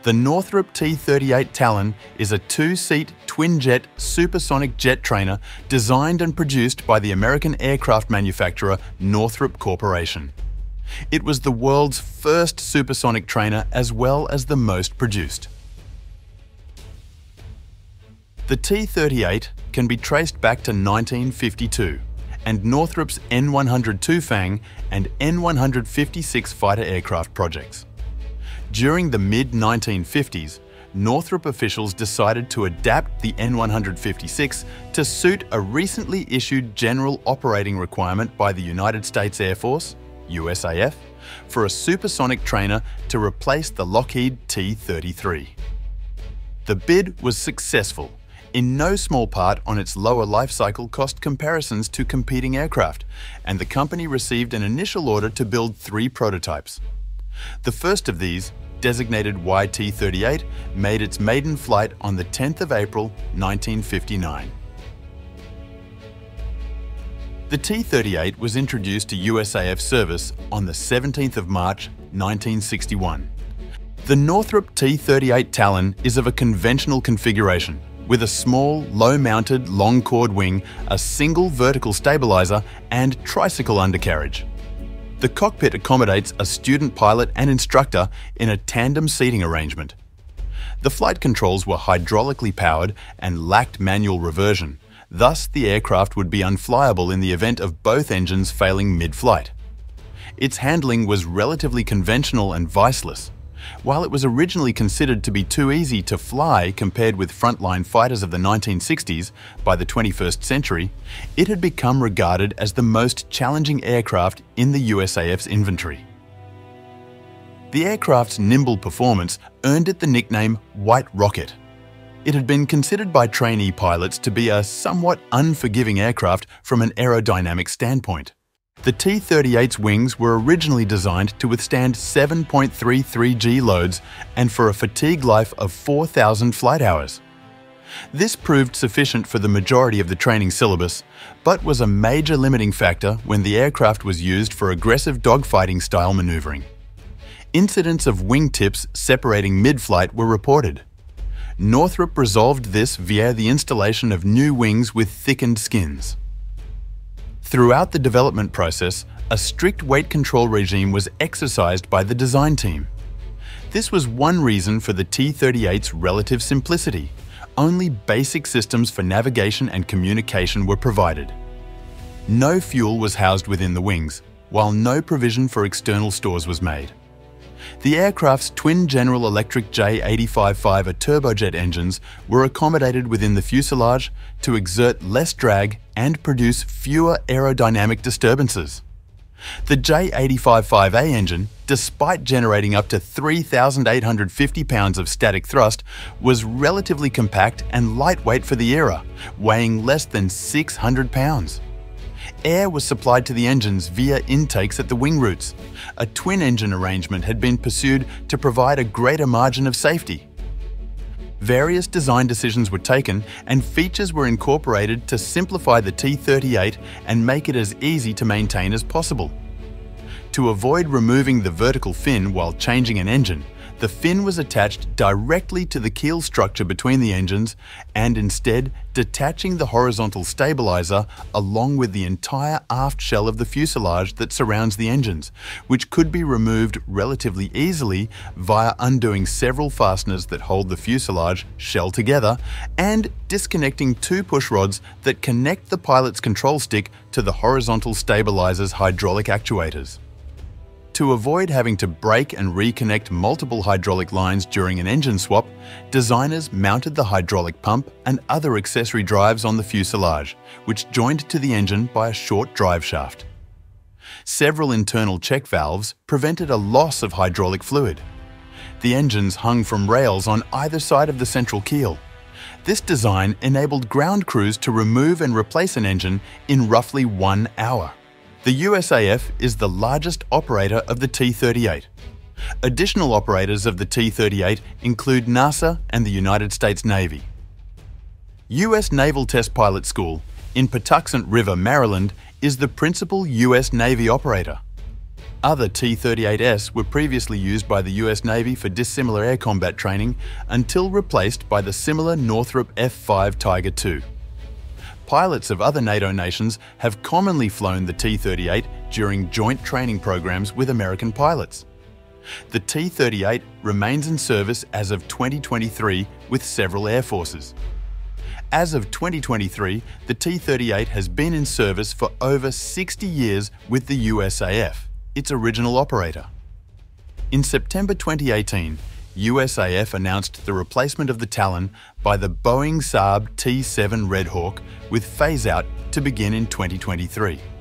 The Northrop T-38 Talon is a two-seat twin-jet supersonic jet trainer designed and produced by the American aircraft manufacturer Northrop Corporation. It was the world's first supersonic trainer as well as the most produced. The T-38 can be traced back to 1952 and Northrop's N-102 Fang and N-156 fighter aircraft projects. During the mid-1950s, Northrop officials decided to adapt the N-156 to suit a recently issued general operating requirement by the United States Air Force, USAF, for a supersonic trainer to replace the Lockheed T-33. The bid was successful, in no small part on its lower life cycle cost comparisons to competing aircraft, and the company received an initial order to build 3 prototypes. The first of these, designated YT-38, made its maiden flight on the 10th of April 1959. The T-38 was introduced to USAF service on the 17th of March 1961. The Northrop T-38 Talon is of a conventional configuration, with a small, low-mounted, long-chord wing, a single vertical stabilizer, and tricycle undercarriage. The cockpit accommodates a student pilot and instructor in a tandem seating arrangement. The flight controls were hydraulically powered and lacked manual reversion, thus the aircraft would be unflyable in the event of both engines failing mid-flight. Its handling was relatively conventional and viceless. While it was originally considered to be too easy to fly compared with frontline fighters of the 1960s, by the 21st century, it had become regarded as the most challenging aircraft in the USAF's inventory. The aircraft's nimble performance earned it the nickname White Rocket. It had been considered by trainee pilots to be a somewhat unforgiving aircraft from an aerodynamic standpoint. The T-38's wings were originally designed to withstand 7.33 G loads and for a fatigue life of 4,000 flight hours. This proved sufficient for the majority of the training syllabus, but was a major limiting factor when the aircraft was used for aggressive dogfighting style maneuvering. Incidents of wing tips separating mid-flight were reported. Northrop resolved this via the installation of new wings with thickened skins. Throughout the development process, a strict weight control regime was exercised by the design team. This was one reason for the T-38's relative simplicity. Only basic systems for navigation and communication were provided. No fuel was housed within the wings, while no provision for external stores was made. The aircraft's twin General Electric J85-5 turbojet engines were accommodated within the fuselage to exert less drag and produce fewer aerodynamic disturbances. The J85-5A engine, despite generating up to 3,850 pounds of static thrust, was relatively compact and lightweight for the era, weighing less than 600 pounds. Air was supplied to the engines via intakes at the wing roots. A twin-engine arrangement had been pursued to provide a greater margin of safety. Various design decisions were taken and features were incorporated to simplify the T-38 and make it as easy to maintain as possible. To avoid removing the vertical fin while changing an engine, the fin was attached directly to the keel structure between the engines and instead detaching the horizontal stabilizer along with the entire aft shell of the fuselage that surrounds the engines, which could be removed relatively easily via undoing several fasteners that hold the fuselage shell together and disconnecting 2 push rods that connect the pilot's control stick to the horizontal stabilizer's hydraulic actuators. To avoid having to break and reconnect multiple hydraulic lines during an engine swap, designers mounted the hydraulic pump and other accessory drives on the fuselage, which joined to the engine by a short drive shaft. Several internal check valves prevented a loss of hydraulic fluid. The engines hung from rails on either side of the central keel. This design enabled ground crews to remove and replace an engine in roughly 1 hour. The USAF is the largest operator of the T-38. Additional operators of the T-38 include NASA and the United States Navy. U.S. Naval Test Pilot School in Patuxent River, Maryland, is the principal U.S. Navy operator. Other T-38s were previously used by the US Navy for dissimilar air combat training until replaced by the similar Northrop F-5 Tiger II. Pilots of other NATO nations have commonly flown the T-38 during joint training programs with American pilots. The T-38 remains in service as of 2023 with several air forces. As of 2023, the T-38 has been in service for over 60 years with the USAF, its original operator. In September 2018, USAF announced the replacement of the Talon by the Boeing Saab T-7 Red Hawk with phase-out to begin in 2023.